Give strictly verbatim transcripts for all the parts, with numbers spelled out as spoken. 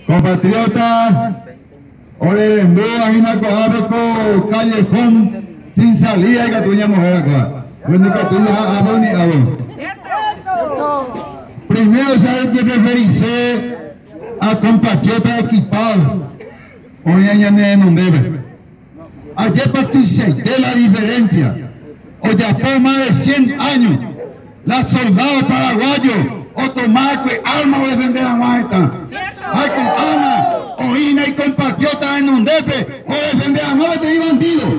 Compatriotas, Orerendú, Ajinacoabeco, Callejón, sin salida y Catuña Mujer acá. Catuña Aboni Abon. Primero, ¿sabes que referirse a compatriotas equipados? Hoy añade no debe. Ayer participe la diferencia. Hoy ya por más de cien años, los soldados paraguayos, o tomar que armas o defender a Maeta. Hay con armas, o ina y compatriotas en un depe, o defender a Maeta y bandidos.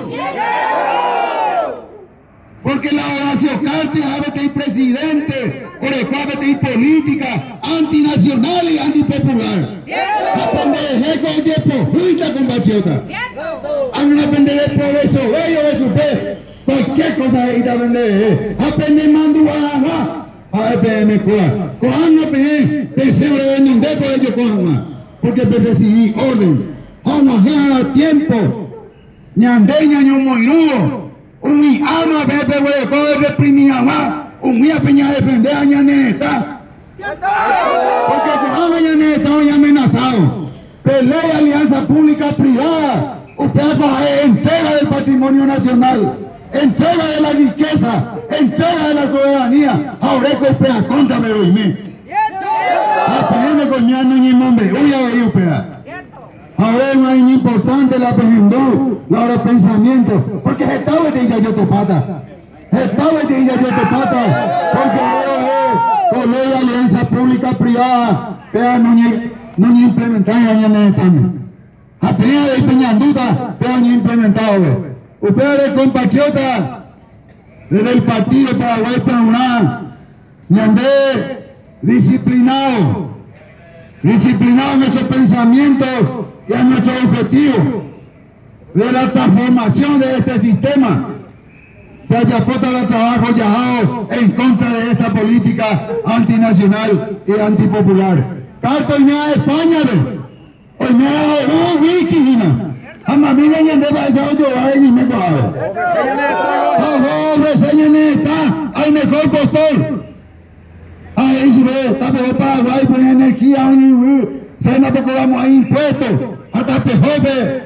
Porque la Horacio Cartes, hábete y presidente, o y política, antinacional y antipopular. A pendeje con yepo, junta compatriota. A una pendeje por eso, ellos de su fe, cualquier cosa ahí te pendeje. A pendeje mandu a a P M Coa. Coan no pe, deseo de vender un depo de ellos coan. Porque recibí orden. Vamos a tiempo. Ñandeña ño moirudo. Un mi alma bebe hueco de reprimir más. Un mi peña defender a Ñaneta. Porque con a Ñaneta hoy amenazado. Pelea alianza pública privada. Usted coge entrega del patrimonio nacional. Entrega de la riqueza, entrega de la soberanía. Ahora que usted contra me lo dime. Apenas con mi año ni nombre, uy a ver usted. Ahora es muy importante la pejendú, la hora pensamiento, porque es estado de ella yo te pata. Estado de ella yo te pata, porque es con ley de alianza pública privada, pero no ni no ni implementar ya en el también. Apenas de peñanduta, pero ni implementado. Ustedes, compatriotas, desde el Partido Paraguay Pyahura, Ñandé, disciplinado, disciplinado en nuestro pensamiento y en nuestro objetivo de la transformación de este sistema, que haya puesto el trabajo yajado en contra de esta política antinacional y antipopular. Tanto hoy me da España, hoy me da un wiki, a mí me llaman de pasado yo a él y me pago. ¡Ojo, reseñen esta! ¡Al mejor postor! Ahí se ve, está mejor Paraguay, pues energía, se nos cobramos ahí impuestos, hasta pejope,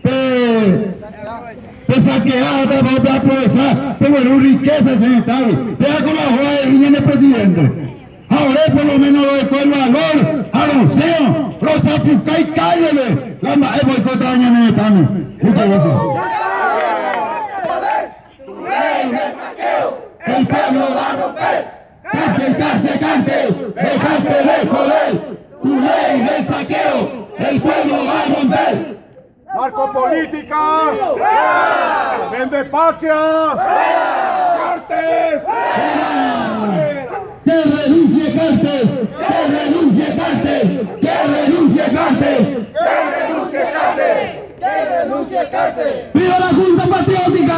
pe saquear, hasta pejope aprovechar, pero bueno, riquezas en el Estado. Deja con la joda de Guiñén el presidente. Ahora por lo menos lo dejó el valor a los ceos, los apuca y cállale. La maestra boicota dañan en el Estado. Muchas gracias. Tu ley de saqueo, El pueblo va a romper. Cartes, Cartes, Cartes, dejaste de joder. Tu ley de saqueo, el pueblo va a romper. Narcopolítica, vende patria, Cartes, que renuncie Cartes, que renuncie Cartes, que renuncie Cartes, que renuncie Cartes, que renuncie Cartes. ¡Viva la Junta Patriótica!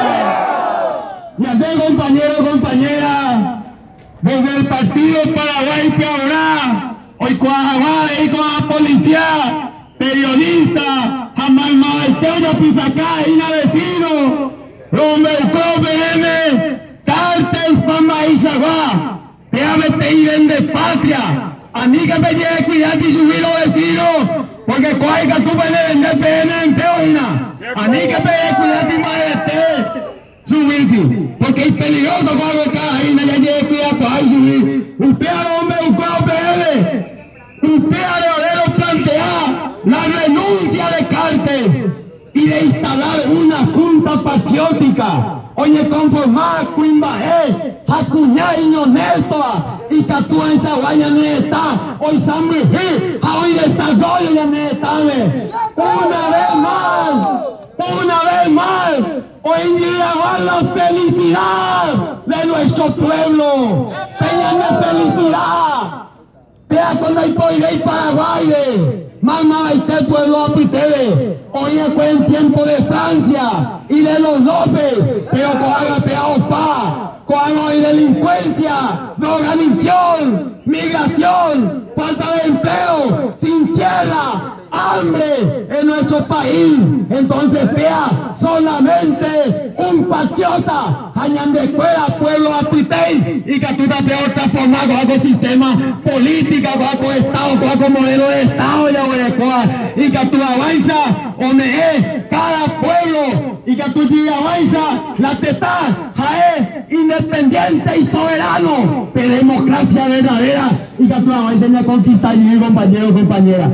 Y andé, compañeros, compañeras, desde el Partido Paraguay Pyahura, hoy con la y con la policía, periodista, jamás maestro, pisacá, ina vecino, Rombeuco, B M, Cartes, Pama y Sagua, te habete y vende patria, a mí que me llegue a cuidar y subir los vecinos, porque cuaica tú puedes vender P M en Teoina, a mí que me llegue a cuidar y maestre, subir, porque es peligroso cuando cada ina ya llegue a cuidar para subir, usted a Rombeuco, B M, usted a Leonero plantea la renuncia de Cartes y de instalar una junta patriótica. Oye, conformada Cuimbaé, Jacuñá y Ñonestoa, y Catúa en Zaguaya Neta, hoy San Luis, hoy desarrollo ya Neta. Una vez más, una vez más, hoy llega la felicidad de nuestro pueblo. Peña de felicidad. Vea cuando hay poder y Paraguay. Mamá, y el pueblo apitele. Hoy fue en tiempo de Francia y de los López, pero con haga peados pa, con hoy delincuencia, drogadicción, migración, falta de empleo, sin tierra, hambre en nuestro país. Entonces vea, solamente un patriota, hayan de escuela, pueblo a Tuitei, y que tú te peor transformar con algo sistema político, con algo Estado, con algo modelo de Estado, ya voy a escuela, y que tú avanza, o me es, cada pueblo, y que tú avanza, la teta, jae, independiente y soberano, de democracia verdadera, y que tú avanza en conquistar y compañeros, compañeras.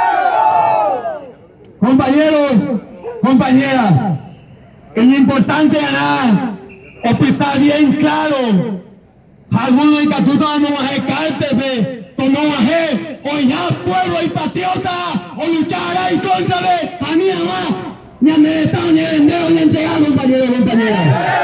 Compañeros, compañeras, es importante ganar, es que está bien claro. Algunos de Catuta no van a Cartes, no van a o ya pueblo y patriota, o luchará en contra de a mí más, ni a mi Estado, ni a vendeo, ni a entregar, compañeros, compañeras.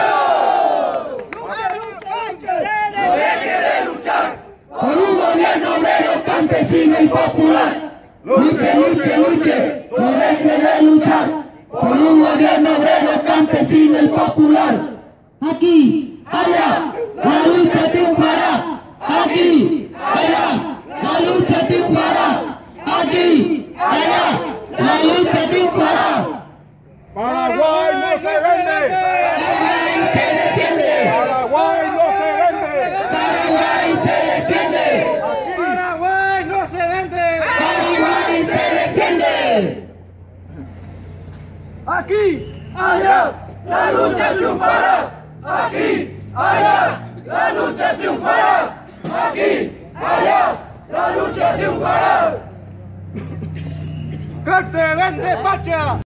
Por un gobierno obrero, campesino y popular. Luche, luche, luche, no deje de luchar. Por un gobierno obrero, campesino y popular. Aquí, allá, la lucha triunfará. Aquí, allá, la lucha triunfará. Aquí, allá, la lucha triunfará. Paraguay no se vende. Paraguay se defiende. Paraguay no se vende. Paraguay se defiende. Paraguay no se vende. Paraguay se defiende. Aquí, Allá, la lucha triunfará. Aquí, allá, la lucha triunfará. Aquí, allá, la lucha triunfará. Cartes vende patria.